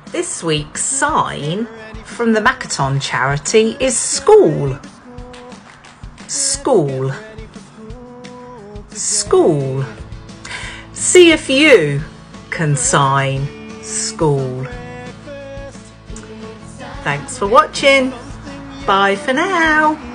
This week's sign from the Makaton charity is school. School. School. See if you can sign school. Thanks for watching. Bye for now.